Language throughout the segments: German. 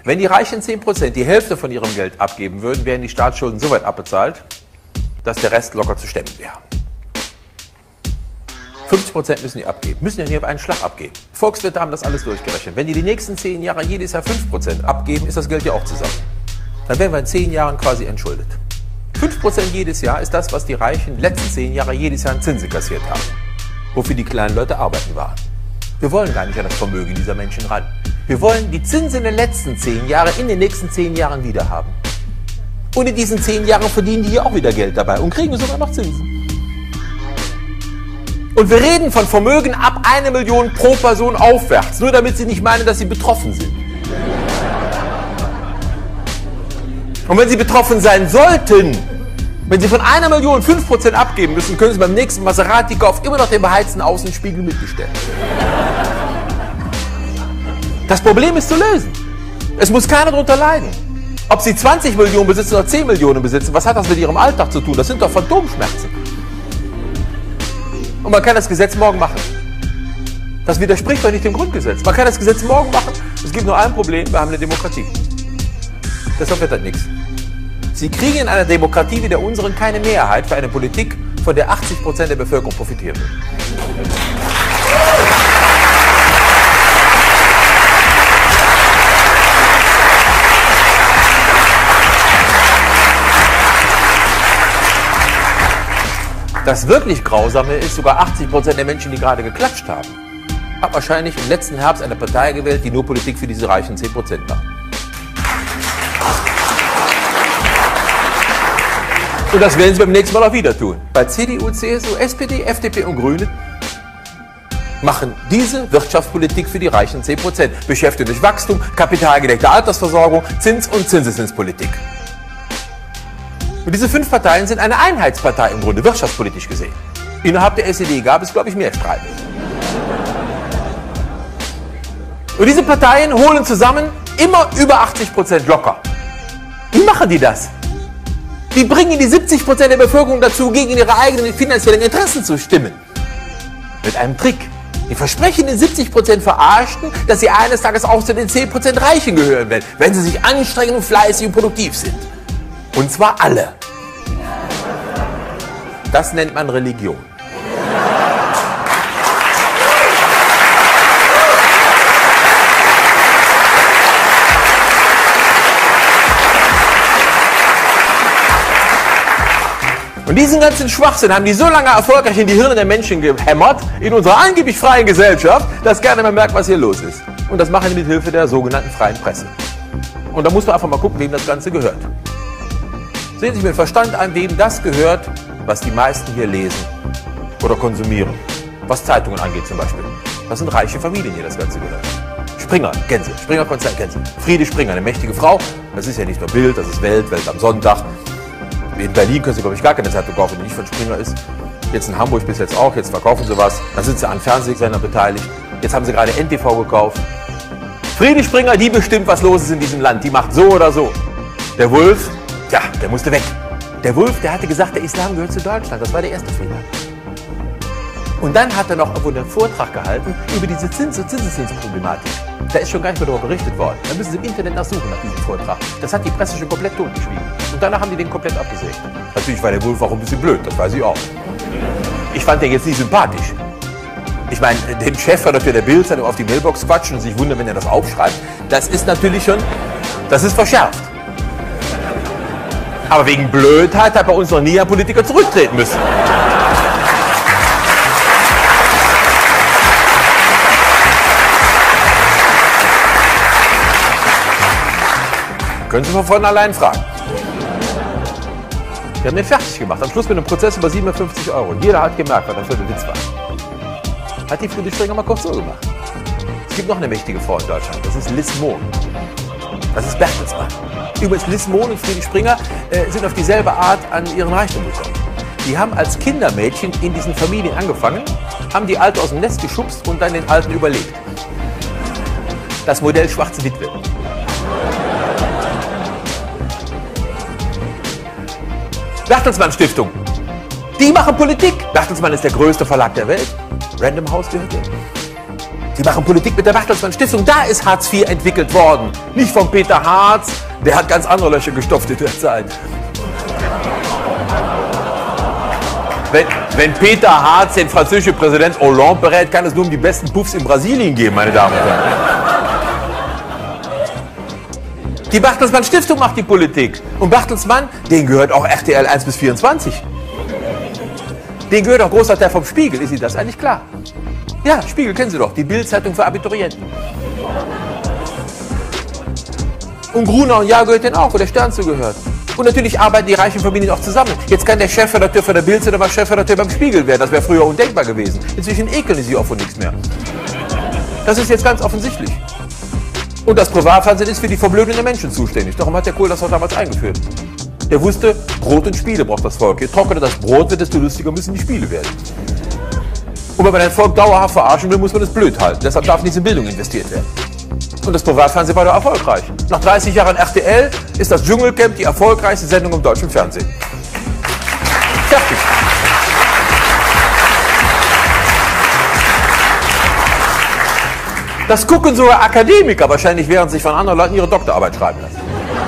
Wenn die reichen 10% die Hälfte von ihrem Geld abgeben würden, wären die Staatsschulden so weit abbezahlt, dass der Rest locker zu stemmen wäre. 50% müssen die abgeben, müssen ja nicht auf einen Schlag abgeben. Volkswirte haben das alles durchgerechnet. Wenn die nächsten 10 Jahre jedes Jahr 5% abgeben, ist das Geld ja auch zusammen. Dann wären wir in 10 Jahren quasi entschuldet. 5% jedes Jahr ist das, was die Reichen letzten 10 Jahre jedes Jahr an Zinsen kassiert haben, wofür die kleinen Leute arbeiten waren. Wir wollen gar nicht an das Vermögen dieser Menschen ran. Wir wollen die Zinsen der letzten 10 Jahre in den nächsten 10 Jahren wieder haben. Und in diesen 10 Jahren verdienen die hier auch wieder Geld dabei und kriegen sogar noch Zinsen. Und wir reden von Vermögen ab 1 Million pro Person aufwärts, nur damit Sie nicht meinen, dass Sie betroffen sind. Und wenn Sie betroffen sein sollten, wenn Sie von 1 Million 5% abgeben müssen, können Sie beim nächsten Maserati-Kauf immer noch den beheizten Außenspiegel mitbestellen. Das Problem ist zu lösen. Es muss keiner darunter leiden. Ob Sie 20 Millionen besitzen oder 10 Millionen besitzen, was hat das mit Ihrem Alltag zu tun? Das sind doch Phantomschmerzen. Und man kann das Gesetz morgen machen. Das widerspricht doch nicht dem Grundgesetz. Man kann das Gesetz morgen machen. Es gibt nur ein Problem, wir haben eine Demokratie. Deshalb wird das nichts. Sie kriegen in einer Demokratie wie der unseren keine Mehrheit für eine Politik, von der 80% der Bevölkerung profitieren will. Das wirklich Grausame ist, sogar 80% der Menschen, die gerade geklatscht haben, haben wahrscheinlich im letzten Herbst eine Partei gewählt, die nur Politik für diese reichen 10% macht. Und das werden sie beim nächsten Mal auch wieder tun. Bei CDU, CSU, SPD, FDP und Grüne machen diese Wirtschaftspolitik für die reichen 10%. Beschäftigung durch Wachstum, kapitalgedeckte Altersversorgung, Zins- und Zinseszinspolitik. Und diese 5 Parteien sind eine Einheitspartei im Grunde, wirtschaftspolitisch gesehen. Innerhalb der SED gab es, glaube ich, mehr Streit. Und diese Parteien holen zusammen immer über 80% locker. Wie machen die das? Die bringen die 70% der Bevölkerung dazu, gegen ihre eigenen finanziellen Interessen zu stimmen. Mit einem Trick. Die versprechen den 70% Verarschten, dass sie eines Tages auch zu den 10% Reichen gehören werden, wenn sie sich anstrengen, fleißig und produktiv sind. Und zwar alle. Das nennt man Religion. Und diesen ganzen Schwachsinn haben die so lange erfolgreich in die Hirne der Menschen gehämmert, in unserer angeblich freien Gesellschaft, dass keiner mehr merkt, was hier los ist. Und das machen die mit Hilfe der sogenannten freien Presse. Und da muss man einfach mal gucken, wem das Ganze gehört. Sehen Sie sich mit Verstand an, wem das gehört, was die meisten hier lesen oder konsumieren. Was Zeitungen angeht zum Beispiel. Das sind reiche Familien, die das Ganze gehört. Springer, kennen Sie. Springer-Konzern kennen Sie. Friede Springer, eine mächtige Frau. Das ist ja nicht nur Bild, das ist Welt, Welt am Sonntag. In Berlin können Sie, glaube ich, gar keine Zeitung kaufen, die nicht von Springer ist. Jetzt in Hamburg bis jetzt auch, jetzt verkaufen Sie was. Dann sind Sie an Fernsehsendern beteiligt. Jetzt haben Sie gerade NTV gekauft. Friede Springer, die bestimmt, was los ist in diesem Land. Die macht so oder so. Der Wulff, ja, der musste weg. Der Wulff, der hatte gesagt, der Islam gehört zu Deutschland. Das war der erste Fehler. Und dann hat er noch irgendwo einen Vortrag gehalten über diese Zins- und Zinseszinsproblematik. Da ist schon gar nicht mehr darüber berichtet worden. Da müssen Sie im Internet nachsuchen nach diesem Vortrag. Das hat die Presse schon komplett totgeschwiegen. Und danach haben die den komplett abgesägt. Natürlich war der Wulff auch ein bisschen blöd, das weiß ich auch. Ich fand den jetzt nicht sympathisch. Ich meine, den Chefredakteur der Bild-Zeitung auf die Mailbox quatschen und sich wundern, wenn er das aufschreibt, das ist natürlich schon, das ist verschärft. Aber wegen Blödheit hat bei uns noch nie ein Politiker zurücktreten müssen. Können Sie von vornherein fragen. Wir haben den fertig gemacht, am Schluss mit einem Prozess über 57 €. Jeder hat gemerkt, was das für ein Witz war. Hat die Friede Springer mal kurz so gemacht. Es gibt noch eine mächtige Frau in Deutschland, das ist Liz Mohn. Das ist Bertelsmann. Übrigens, Liz Mohn und Friede Springer sind auf dieselbe Art an ihren Reichtum gekommen. Die haben als Kindermädchen in diesen Familien angefangen, haben die Alte aus dem Nest geschubst und dann den Alten überlebt. Das Modell Schwarze Witwe. Bertelsmann Stiftung. Die machen Politik. Bertelsmann ist der größte Verlag der Welt. Random House gehört dem. Die machen Politik mit der Bertelsmann Stiftung. Da ist Hartz IV entwickelt worden. Nicht von Peter Hartz. Der hat ganz andere Löcher gestopft in der Zeit. Wenn Peter Hartz den französischen Präsident Hollande berät, kann es nur um die besten Puffs in Brasilien gehen, meine Damen und Herren. Die Bertelsmann Stiftung macht die Politik. Und Bertelsmann, denen gehört auch RTL 1 bis 24. Denen gehört auch großer Teil vom Spiegel. Ist Ihnen das eigentlich klar? Ja, Spiegel kennen Sie doch. Die Bild-Zeitung für Abiturienten. Und Gruner und Jahr gehört denen auch, wo der Stern zugehört. Und natürlich arbeiten die reichen Familien auch zusammen. Jetzt kann der Chefredakteur von der Bild oder mal Chefredakteur beim Spiegel werden. Das wäre früher undenkbar gewesen. Inzwischen ekeln die sich auch von nichts mehr. Das ist jetzt ganz offensichtlich. Und das Privatfernsehen ist für die Verblödung der Menschen zuständig. Darum hat der Kohl das auch damals eingeführt. Der wusste, Brot und Spiele braucht das Volk. Je trockener das Brot wird, desto lustiger müssen die Spiele werden. Und wenn man ein Volk dauerhaft verarschen will, muss man es blöd halten. Deshalb darf nicht in Bildung investiert werden. Und das Privatfernsehen war da erfolgreich. Nach 30 Jahren RTL ist das Dschungelcamp die erfolgreichste Sendung im deutschen Fernsehen. Fertig. Das gucken sogar Akademiker wahrscheinlich, während sich von anderen Leuten ihre Doktorarbeit schreiben lassen.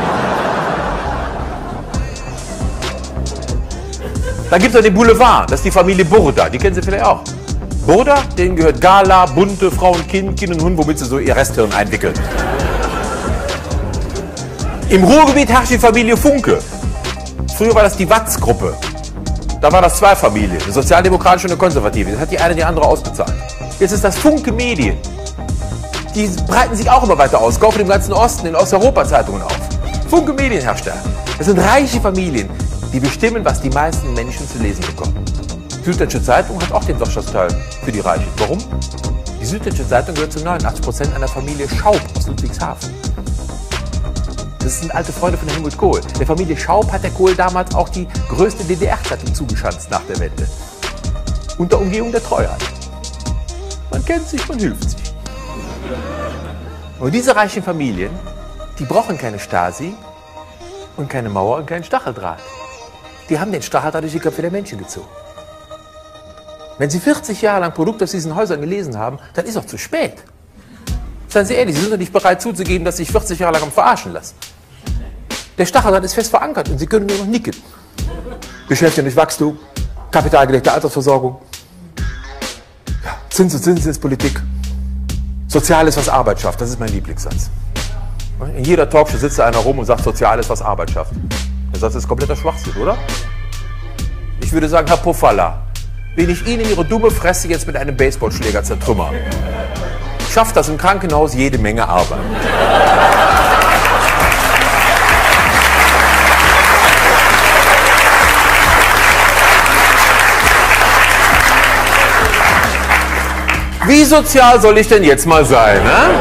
Dann gibt es noch den Boulevard, das ist die Familie Burda, die kennen Sie vielleicht auch. Burda, denen gehört Gala, Bunte, Frau und Kind und Hund, womit sie so ihr Resthirn einwickeln. Im Ruhrgebiet herrscht die Familie Funke. Früher war das die Watz-Gruppe. Da war das zwei Familien, eine sozialdemokratische und eine konservative. Das hat die eine die andere ausbezahlt. Jetzt ist das Funke Medien. Die breiten sich auch immer weiter aus, kaufen im ganzen Osten, in Osteuropa-Zeitungen auf. Funke Medien herrscht da. Das sind reiche Familien, die bestimmen, was die meisten Menschen zu lesen bekommen. Die Süddeutsche Zeitung hat auch den Wirtschaftsteil für die Reichen. Warum? Die Süddeutsche Zeitung gehört zu 89% einer Familie Schaub aus Ludwigshafen. Das sind alte Freunde von Helmut Kohl. Der Familie Schaub hat der Kohl damals auch die größte DDR-Zeitung zugeschanzt nach der Wende. Unter Umgehung der Treuhand. Man kennt sich, man hilft sich. Und diese reichen Familien, die brauchen keine Stasi und keine Mauer und keinen Stacheldraht. Die haben den Stacheldraht durch die Köpfe der Menschen gezogen. Wenn Sie 40 Jahre lang Produkte aus diesen Häusern gelesen haben, dann ist auch zu spät. Seien Sie ehrlich, Sie sind doch nicht bereit zuzugeben, dass Sie sich 40 Jahre lang am verarschen lassen. Der Stacheldraht ist fest verankert und Sie können nur noch nicken. Beschäftigung durch Wachstum, kapitalgedeckte Altersversorgung, ja, Zins- und Zinseszinspolitik. Soziales, was Arbeit schafft, das ist mein Lieblingssatz. In jeder Talkshow sitzt da einer rum und sagt, Soziales, was Arbeit schafft. Der Satz ist kompletter Schwachsinn, oder? Ich würde sagen, Herr Pofalla, wenn ich Ihnen Ihre dumme Fresse jetzt mit einem Baseballschläger zertrümmere, schafft das im Krankenhaus jede Menge Arbeit. Wie sozial soll ich denn jetzt mal sein? Ne?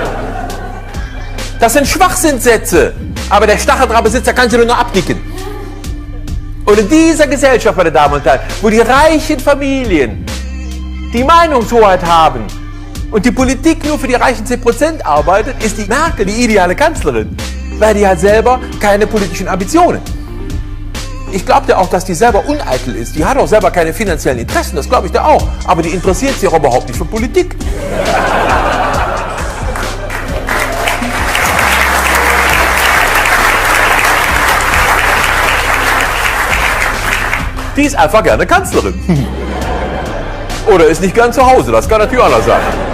Das sind Schwachsinnssätze. Aber der Stacheldrahtbesitzer kann sie nur noch abnicken. Und in dieser Gesellschaft, meine Damen und Herren, wo die reichen Familien die Meinungshoheit haben und die Politik nur für die reichen 10% arbeitet, ist die Merkel die ideale Kanzlerin. Weil die hat selber keine politischen Ambitionen. Ich glaube ja auch, dass die selber uneitel ist. Die hat auch selber keine finanziellen Interessen, das glaube ich da auch. Aber die interessiert sich auch überhaupt nicht für Politik. Die ist einfach gerne Kanzlerin. Oder ist nicht gern zu Hause, das kann natürlich auch noch sein.